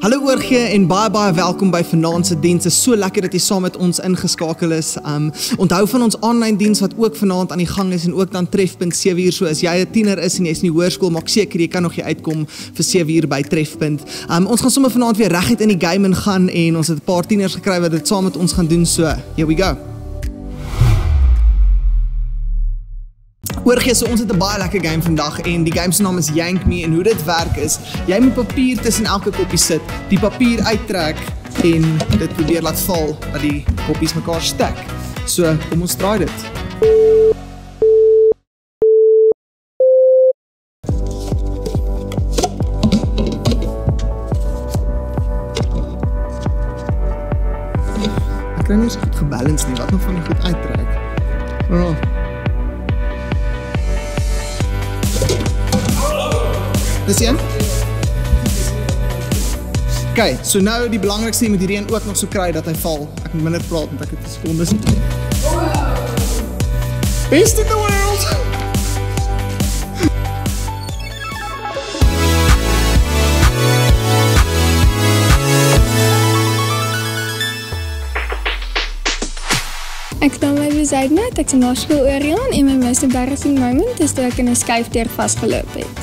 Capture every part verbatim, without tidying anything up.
Hallo oorgee en baie baie welkom by vanaand se diens. Dit is so lekker dat jy saam met ons ingeskakel is. Um, onthou van ons aanlyn diens wat ook vanaand aan die gang is en ook dan Trefpunt sewe uur. So as jy 'n tiener is en jy is in die hoërskool, maak seker jy kan nog hier uitkom vir sewe uur by Trefpunt. Um, ons gaan sommer vanaand weer reguit in die game ingaan en ons het 'n paar tieners gekry wat dit saam met ons gaan doen. So, here we go. Oorgee, so ons het 'n baie lekker game vandag en die game se naam is Yank Me en hoe dit werk is, jy moet papier tussen elke koppie sit, die papier uittrek en dit probeer laat val dat die koppies mekaar stek. So, kom ons draai dit. Ek kry nie so goed gebalance nie, wat nog van die goed uittrek. Oh. Dis een? Ok, so nou die belangrikste, jy moet hierdie een ook nog so kry dat hy val. Ek moet minder praat, want ek het 'n sekondes nie. Best in the world! Ek noem my Bezuidnet, ek is in Laerskool Orion en my most embarrassing moment is toe ek in 'n skuifdeur vasgeloop het.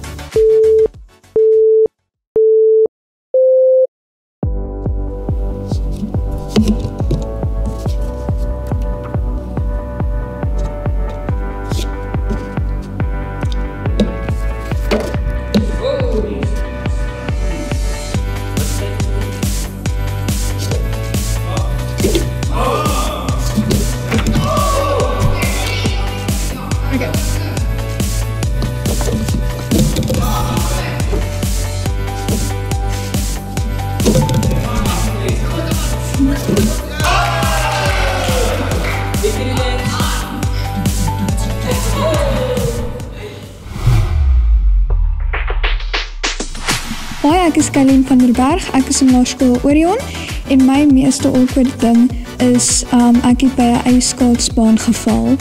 Hoi, ek is Kailien van der Berg, ek is in Laerskool Orion en my meeste awkward ding is um, ek het by 'n ijskaatsbaan geval.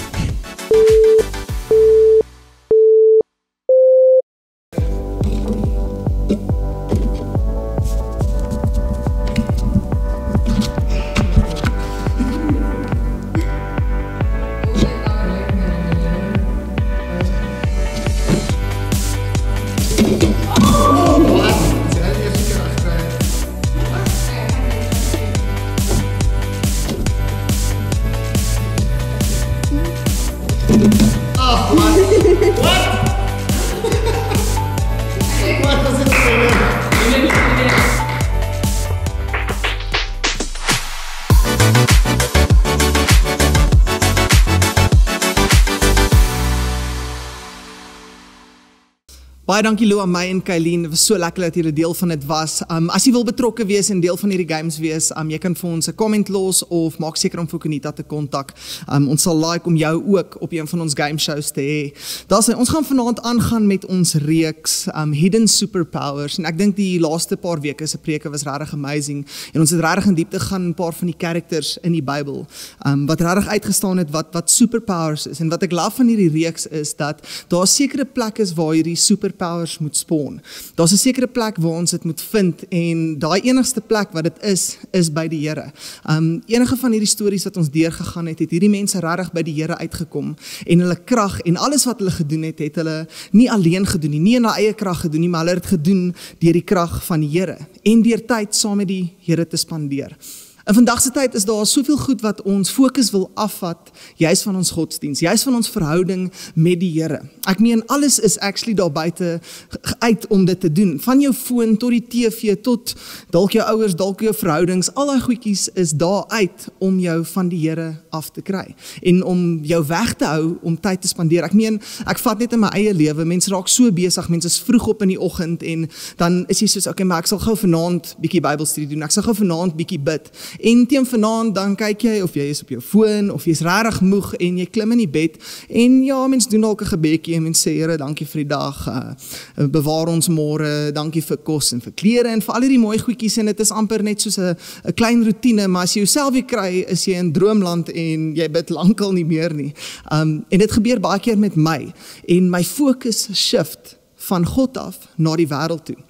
Baie dankie Lou aan my en Kailien, dit was so lekker dat julle deel van dit was. Um, as jy wil betrokke wees en deel van hierdie games wees, um, jy kan vir ons 'n comment los of maak seker om vir Konita te kontak. Um, ons sal like om jou ook op een van ons game shows te hê. Daar's ons gaan vanaand aangaan met ons reeks um, Hidden Superpowers en ek dink die laaste paar weke se preke was regtig amazing en ons het regtig in diepte gaan 'n paar van die characters in die Bybel um, wat regtig uitgestaan het wat wat superpowers is en wat ek love van hierdie reeks is dat daar sekere plekke is waar hierdie super powers moet spawn. Daar's 'n sekere plek waar ons dit moet vind en daai enigste plek wat dit is, is by die Here. Um, enige van hierdie stories wat ons deurgegaan het, het hierdie mense regtig by die Here uitgekom en hulle krag en alles wat hulle gedoen het, het hulle nie alleen gedoen nie, nie in hulle eie krag gedoen nie, maar hulle het dit gedoen deur die krag van die Here en deur tyd saam met die Here te spandeer. In vandag se tyd is daar soveel goed wat ons fokus wil afvat, juis van ons godsdiens, juis van ons verhouding met die Here. Ek meen alles is actually daar buite uit om dit te doen. Van jou foon tot die T V tot dalk jou ouers, dalk jou verhoudings, al daai goedjies is daar uit om jou van die Here af te kry en om jou weg te hou om tyd te spandeer. Ek meen, ek vat net in my eie lewe, mense raak so besig, mense is vroeg op in die oggend en dan is jy soos okay, maar ek sal gou vanaand bietjie Bybelstudie doen. Ek sal gou vanaand bietjie bid. En teen vanaand dan kyk jy of jy is op jou foon of jy's regtig moeg en jy klim in die bed en ja, mens doen dalk 'n gebedjie en mens sê Here, dankie vir die dag. Uh, bewaar ons môre, dankie vir kos en vir klere en vir al die mooi goedjies en dit is amper net soos 'n 'n klein roetine, maar as jy jouself weer kry, is jy in droomland en jy bid lankal nie meer nie. Um, en dit gebeur baie keer met my en my fokus shift van God af na die wêreld toe.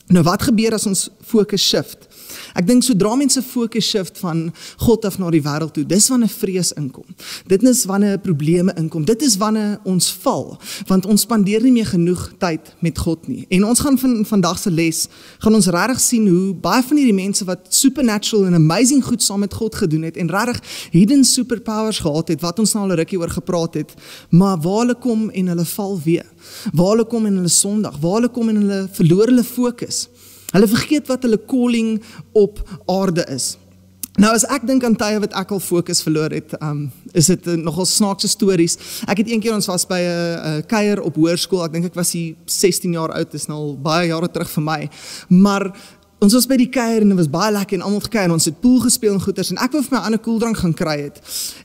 Nou wat gebeur as ons fokus shift? Ek dink sodra mense fokus shift van God af na die wêreld toe, dis wanneer vrees inkom. Dit is wanneer probleme inkom. Dit is wanneer ons val, want ons spandeer nie meer genoeg tyd met God nie. En ons gaan van vandag se les gaan ons regtig sien hoe baie van hierdie mense wat supernatural en amazing goed saam met God gedoen het en regtig hidden superpowers gehad het wat ons nou al 'n rukkie oor gepraat het, maar waar hulle kom en hulle val weer. Waar hulle kom en hulle sondig, waar hulle kom en hulle verloor hulle fokus. Hulle vergeet wat hulle calling op aarde is. Nou as ek dink aan tye wat ek al fokus verloor het, um, is dit uh, nogal snaakse stories. Ek het een keer, ons was by 'n kuier op hoërskool, ek dink ek was hier sestien jaar oud, dis nou al baie jare terug vir my, maar ons was by die kuier en dit was baie lekker en almal gekuier en ons het pool gespeel en goeters en ek wou vir my 'n ander koeldrank gaan kry het.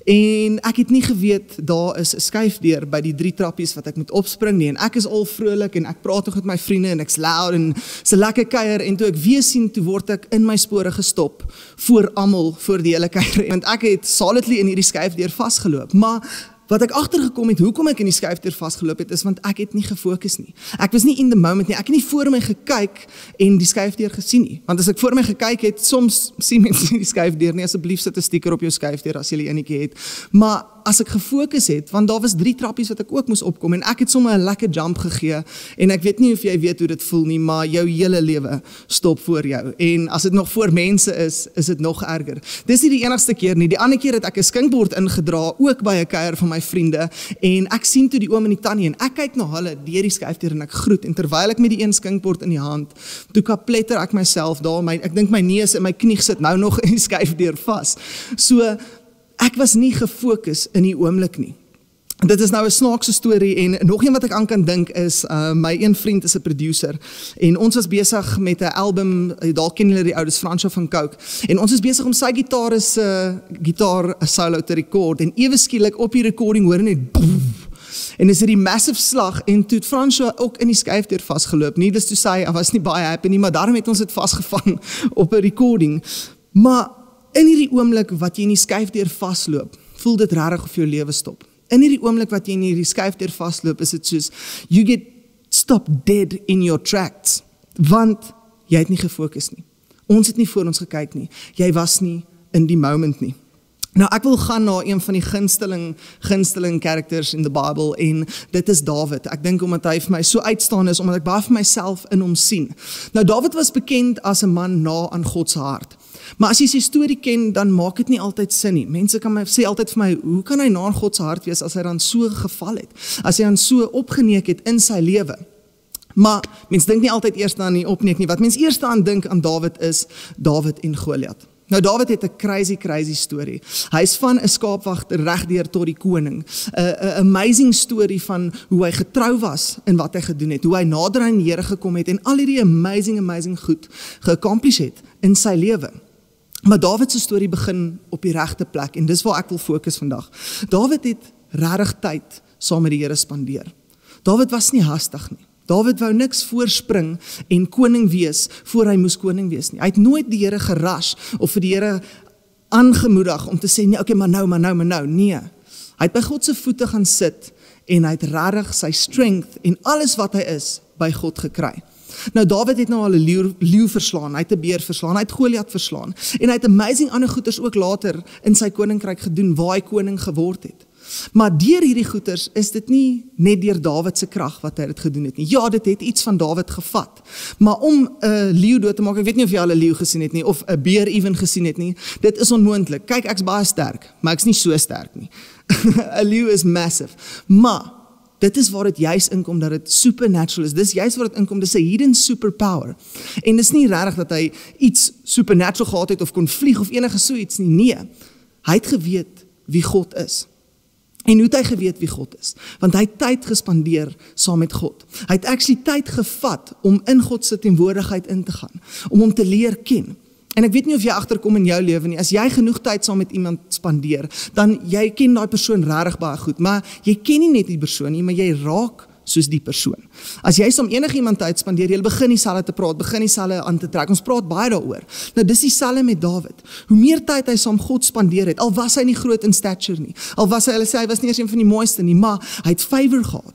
En ek het nie geweet daar is 'n skuifdeur by die drie trappies wat ek moet opspring nie en ek is al vrolik en ek praat nog met my vriende en ek's loud en dis 'n lekker kuier en toe ek weer sien, toe word ek in my spore gestop voor almal, voor die hele kuier. Want ek het solidly in hierdie skuifdeur vasgeloop, maar wat ek agtergekom het, hoekom ek in die skuifdeur vasgeloop het, is want ek het nie gefokus nie. Ek was nie in the moment nie, ek het nie voor my gekyk en die skuifdeur gesien nie. Want as ek voor my gekyk het, soms sien mense nie die skuifdeur nie, asseblief sit 'n sticker op jou skuifdeur as jy die enetjie het. Maar as ek gefokus het, want daar was drie trappies wat ek ook moes opkom en ek het sommer 'n lekker jump gegee en ek weet nie of jy weet hoe dit voel nie, maar jou hele lewe stop voor jou. En as dit nog voor mense is, is dit nog erger. Dis nie die enigste keer nie. Die ander keer het ek 'n skinkbord ingedra, ook by 'n kuier van my vriende, en ek sien toe die oom en die tannie en ek kyk na hulle deur die skuifdeur en ek groet en terwyl ek met die een skinkbord in die hand, toe kapletter ek myself daar, my, ek dink my neus en my knie sit nou nog in die skuifdeur vas. So ek was nie gefokus in die oomblik nie. Dit is nou 'n snaakse storie en nog een wat ek aan kan dink is, uh, my een vriend is 'n producer en ons was besig met 'n album, dalk ken julle die oudes Fransjo van Coke, en ons is besig om sy gitaar se uh, gitaar solo te rekord en ewe skielik op die recording hoor net boef, en is dit die massive slag en toe het Fransjo ook in die skuifdeur vasgeloop. Needless to say, hy was nie baie happy nie, maar daarom het ons dit vasgevang op 'n recording. Maar in hierdie oomblik wat jy in die skuifdeur vasloop, voel dit regtig of jou lewe stop. In hierdie oomblik wat jy in hierdie skuifdeur vasloop, is dit soos, you get stopped dead in your tracks, want jy het nie gefokus nie. Ons het nie voor ons gekyk nie. Jy was nie in die moment nie. Nou ek wil gaan na een van die gunsteling, gunsteling characters in the Bible en dit is Dawid. Ek dink omdat hy vir my so uitstaan is, omdat ek baie vir myself in hom sien. Nou Dawid was bekend as 'n man na aan God se hart. Maar as jy sy storie ken, dan maak dit nie altyd sin nie. Mense kan my sê altyd vir my, hoe kan hy na aan God se hart wees as hy dan so geval het? As hy dan so opgeneek het in sy lewe? Maar mense dink nie altyd eers aan die opneek nie. Wat mense eers aan dink aan Dawid is Dawid en Goliat. Nou Dawid het 'n crazy crazy storie. Hy is van 'n skaapwagter regdeur tot die koning. 'n amazing storie van hoe hy getrou was in wat hy gedoen het, hoe hy nader aan die Here gekom het en al hierdie amazing amazing goed geaccomplish het in sy lewe. Maar Dawid se storie begin op die regte plek en dis waar ek wil fokus vandag. Dawid het regtig tyd saam met die Here spandeer. Dawid was nie hastig nie. Dawid wou niks voorspring en koning wees voor hy moes koning wees nie. Hy het nooit die Here geras of vir die Here aangemoedig om te sê nee, okay, maar nou, maar nou, maar nou. Nee. Hy het by God se voete gaan sit en hy het regtig sy strength en alles wat hy is by God gekry. Nou Dawid het nou al 'n leeu, leeu verslaan, hy het 'n beer verslaan, hy het Goliat verslaan en hy het amazing ander goeters ook later in sy koninkryk gedoen waar hy koning geword het. Maar deur hierdie goeters is dit nie net deur Dawid se krag wat hy dit gedoen het nie. Ja, dit het iets van Dawid gevat. Maar om 'n uh, leeu dood te maak, ek weet nie of jy al 'n leeu gesien het nie of 'n beer ewen gesien het nie. Dit is onmoontlik. Kyk, ek's baie sterk, maar ek's nie so sterk nie. 'n Leeu is massive. Maar dit is waar dit juis inkom dat dit supernatural is. Dis juis waar dit inkom, dis 'n hidden superpower. En dis nie regtig dat hy iets supernatural gehad het of kon vlieg of enige so iets nie. Nee. Hy het geweet wie God is. En hoe het hy geweet wie God is? Want hy het tyd gespandeer saam met God. Hy het actually tyd gevat om in God se teenwoordigheid in te gaan, om hom te leer ken. En ek weet nie of jy agterkom in jou lewe nie, as jy genoeg tyd saam met iemand spandeer, dan jy ken daai persoon regtig baie goed, maar jy ken nie net die persoon nie, maar jy raak soos die persoon. As jy saam enigiemand tyd spandeer, jy begin dieselfde te praat, begin dieselfde aan te trek. Ons praat baie daaroor. Nou dis dieselfde met Dawid. Hoe meer tyd hy saam God spandeer het, al was hy nie groot in stature nie, al was hy, hulle sê hy was nie eens een van die mooiste nie, maar hy het favor gehad.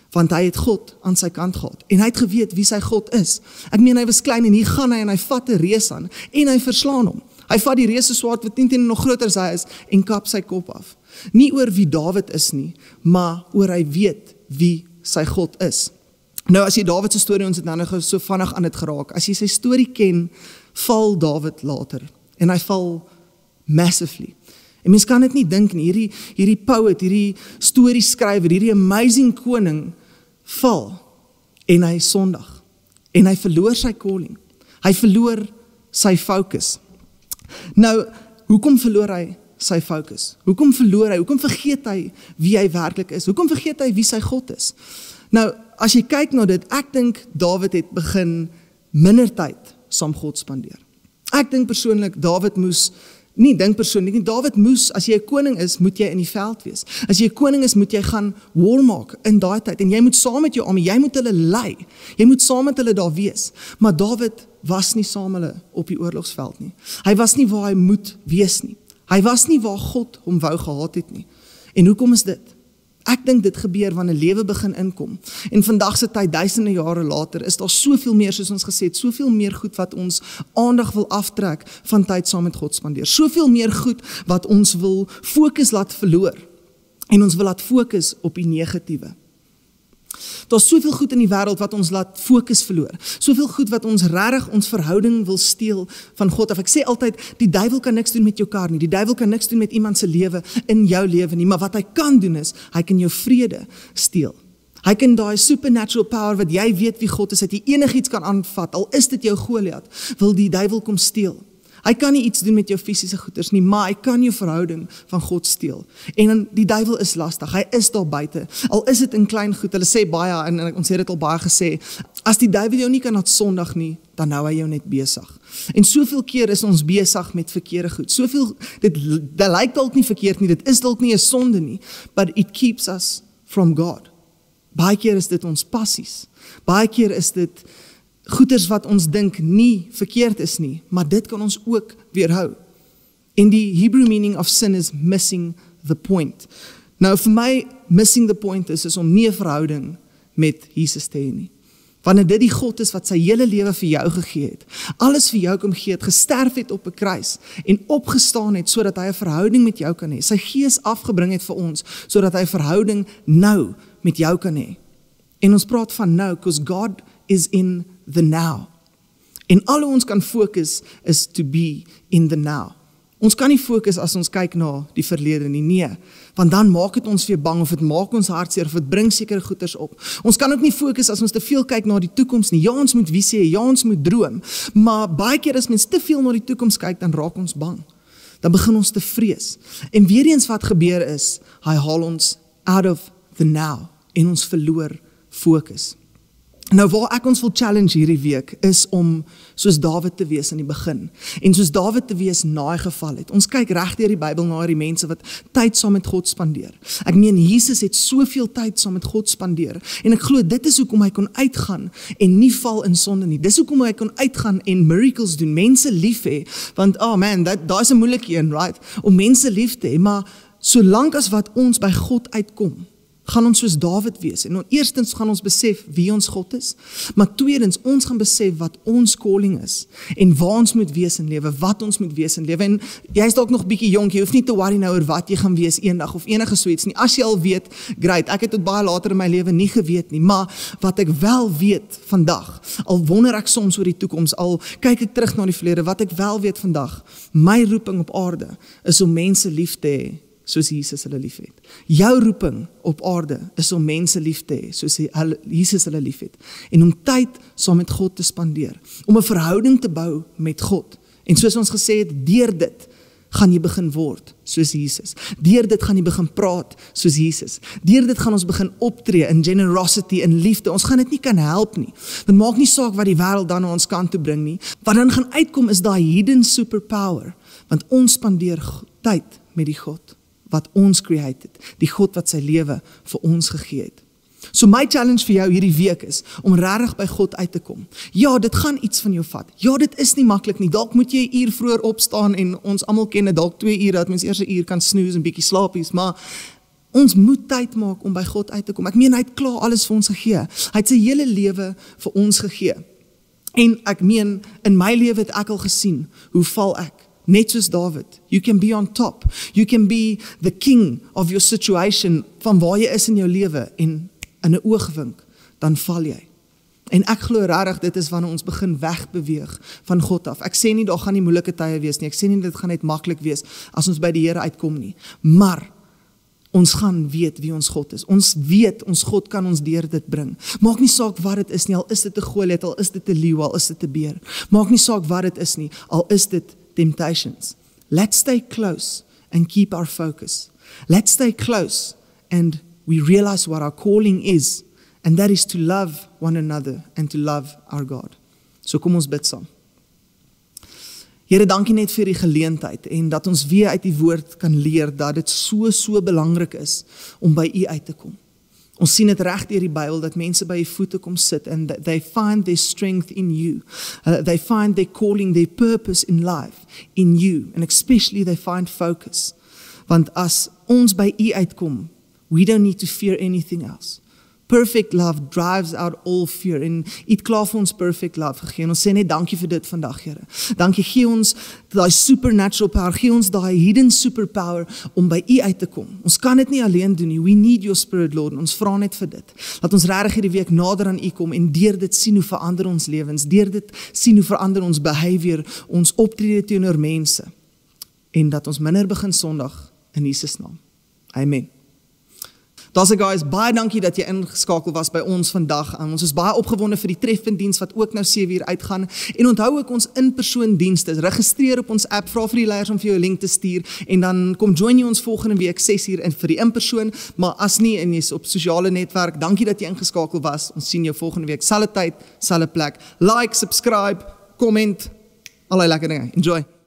want hy het God aan sy kant gehad, en hy het geweet wie sy God is. Ek meen, hy was klein, en hier gaan hy, en hy vat 'n reus aan, en hy verslaan hom. Hy vat die reus se swaard, wat nie teen nog groter as hy is, en kap sy kop af. Nie oor wie Dawid is nie, maar oor hy weet wie sy God is. Nou, as jy Dawid se storie, ons het nou nog so vinnig aan het geraak, as jy sy storie ken, val Dawid later, en hy val massively. En mens kan dit nie dink nie, hierdie, hierdie poet, hierdie storie skrywer, hierdie amazing koning, val, en hy sondig, en hy verloor sy calling, hy verloor sy focus. Nou, hoekom verloor hy sy focus? Hoekom verloor hy, hoekom vergeet hy wie hy werklik is? Hoekom vergeet hy wie sy God is? Nou, as jy kyk na dit, ek dink Dawid het begin minder tyd saam God spandeer. Ek dink persoonlik, Dawid moes, nie dink persoonlik nie, Dawid moes, as jy 'n koning is, moet jy in die veld wees. As jy 'n koning is, moet jy gaan war maak in daai tyd, en jy moet saam met jou army, jy moet hulle lei, jy moet saam met hulle daar wees. Maar Dawid was nie saam hulle op die oorlogsveld nie. Hy was nie waar hy moet wees nie. Hy was nie waar God hom wou gehad het nie. En hoekom is dit? Ek dink dit gebeur wanneer lewe begin inkom. En vandag se tyd, duisende jare later, is daar soveel meer, soos ons gesê het, soveel meer goed wat ons aandag wil aftrek van tyd saam met God spandeer. Soveel meer goed wat ons wil fokus laat verloor. En ons wil laat fokus op die negatiewe. Daar is soveel goed in die wêreld wat ons laat fokus verloor. Soveel goed wat ons regtig ons verhouding wil steel van God af. Ek sê altyd, die duiwel kan niks doen met jou kar nie. Die duiwel kan niks doen met iemand se lewe in jou lewe nie. Maar wat hy kan doen is, hy kan jou vrede steel. Hy kan daai supernatural power wat jy weet wie God is, dat jy enigiets kan aanvat, al is dit jou Goliat, wil die duiwel kom steel. Hy kan nie iets doen met jou fisiese goeders nie, maar hy kan jou verhouding van God steel. En die duiwel is lastig, hy is daar buite. Al is dit in klein goed, hulle sê baie, en ons het dit al baie gesê, as die duiwel jou nie kan laat sondig nie, dan hou hy jou net besig. En soveel keer is ons besig met verkeerde goed. Soveel, dit, dit lyk dalk nie verkeerd nie, dit is dalk nie 'n sonde nie, but it keeps us from God. Baie keer is dit ons passies. Baie keer is dit goeders wat ons dink nie verkeerd is nie, maar dit kan ons ook weerhou. En die Hebrew meaning of sin is missing the point. Nou vir my, missing the point is, is om nie 'n verhouding met Jesus te hê nie. Wanneer dit die God is wat sy hele lewe vir jou gegee het, alles vir jou kom gee het, gesterf het op 'n kruis en opgestaan het sodat hy 'n verhouding met jou kan hê. Sy gees afgebring het vir ons sodat hy 'n verhouding nou met jou kan hê. En ons praat van nou, because God is in the now. En al hoe ons kan fokus is to be in the now. Ons kan nie fokus as ons kyk na die verlede nie, nee, want dan maak het ons weer bang, of het maak ons hartseer, of het bring sekere goeders op. Ons kan ook nie fokus as ons te veel kyk na die toekoms nie. Ja, ons moet visie hê, ja, ons moet droom, maar baie keer as mens te veel na die toekoms kyk, dan raak ons bang. Dan begin ons te vrees. En weer eens wat gebeur is, hy haal ons out of the now, en ons verloor fokus. Nou waar ek ons wil challenge hierdie week is om soos Dawid te wees in die begin en soos Dawid te wees na hy geval het. Ons kyk reg deur die Bybel na die mense wat tyd saam met God spandeer. Ek meen Jesus het soveel tyd saam met God spandeer en ek glo dit is hoekom hy kon uitgaan en nie val in sonde nie. Dis hoekom hy kon uitgaan en miracles doen, mense lief hê, want oh man, dat daai is 'n moeilike een, right? Om mense lief te hê, maar solank as wat ons by God uitkom, gaan ons soos Dawid wees. En eerstens gaan ons besef wie ons God is, maar tweedens, ons gaan besef wat ons calling is, en waar ons moet wees in lewe, wat ons moet wees in lewe. En jy is dalk nog bietjie jonk, jy hoef nie te worry nou oor wat jy gaan wees eendag, of enige so iets nie. As jy al weet, great, ek het tot baie later in my lewe nie geweet nie, maar wat ek wel weet vandag, al wonder ek soms oor die toekoms, al kyk ek terug na die verlede, wat ek wel weet vandag, my roeping op aarde, is om mense lief te hê, soos Jesus hulle lief het. Jou roeping op aarde is om mense lief te hê, soos Jesus hulle lief het. En om tyd saam met God te spandeer. Om 'n verhouding te bou met God. En soos ons gesê het, deur dit gaan jy begin word soos Jesus. Deur dit gaan jy begin praat soos Jesus. Deur dit gaan ons begin optree in generosity, in liefde. Ons gaan dit nie kan help nie. Dit maak nie saak wat die wêreld dan na ons kant toe bring nie. Wat dan gaan uitkom is daai hidden superpower. Want ons spandeer tyd met die God wat ons created, die God wat sy lewe vir ons gegee het. So my challenge vir jou hierdie week is, om regtig by God uit te kom. Ja, dit gaan iets van jou vat. Ja, dit is nie maklik nie. Dalk moet jy 'n uur vroeër opstaan, en ons almal ken dit, dalk twee uur, dat mens eers 'n uur kan snoes en bietjie slaapies, maar Ons moet tyd maak om by God uit te kom. Ek meen, hy het klaar alles vir ons gegee. Hy het sy hele lewe vir ons gegee. En ek meen, in my lewe het ek al gesien, hoe val ek? Net soos David. You can be on top. You can be the king of your situation, van waar jy is in jou lewe, en in 'n oogwink, dan val jy. En ek glo regtig, dit is wanneer ons begin wegbeweeg van God af. Ek sê nie, daar gaan nie moeilike tye wees nie. Ek sê nie, dit gaan net maklik wees, as ons by die Here uitkom nie. Maar, ons gaan weet wie ons God is. Ons weet, ons God kan ons deur dit bring. Maak nie saak wat dit is nie, al is dit 'n Goliat, al is dit 'n leeu, al is dit 'n beer. Maak nie saak wat dit is nie, al is dit temptations. Let's stay close and keep our focus. Let's stay close and we realize what our calling is, and that is to love one another and to love our God. So kom ons bid saam. Here, dankie net vir die geleentheid en dat ons weer uit die woord kan leer dat dit so, so belangrik is om by U uit te kom. Ons sien dit reg deur die Bybel dat mense by U voete kom sit and they find their strength in You. Uh, they find their calling, their purpose in life in You, and especially they find focus. Want as ons by U uitkom, we don't need to fear anything else. Perfect love drives out all fear. En U het klaar vir ons perfect love gegee. En ons sê net dankie vir dit vandag, Here. Dankie, gee ons daai supernatural power, gee ons daai hidden superpower om by U uit te kom. Ons kan dit nie alleen doen nie. We need your spirit, Lord. En ons vra net vir dit. Laat ons regtig hierdie week nader aan U kom en deur dit sien hoe verander ons lewens, deur dit sien hoe verander ons behavior, ons optrede teenoor mense. En dat ons minder begin sondig in Jesus naam. Amen. Daar's guys, baie dankie dat jy ingeskakel was by ons vandag. Um, ons is baie opgewonde vir die trefpuntdiens wat ook nou sewe uur uitgaan. En onthou ook ons in-persoon dienste. Registreer op ons app, vra vir die leiers om vir jou 'n link te stuur en dan kom join jy ons volgende week ses uur in vir die in-persoon. Maar as nie en jy's op sosiale netwerk, dankie dat jy ingeskakel was. Ons sien jou volgende week, selfde tyd, selfde plek. Like, subscribe, comment, allerlei lekker dinge. Enjoy.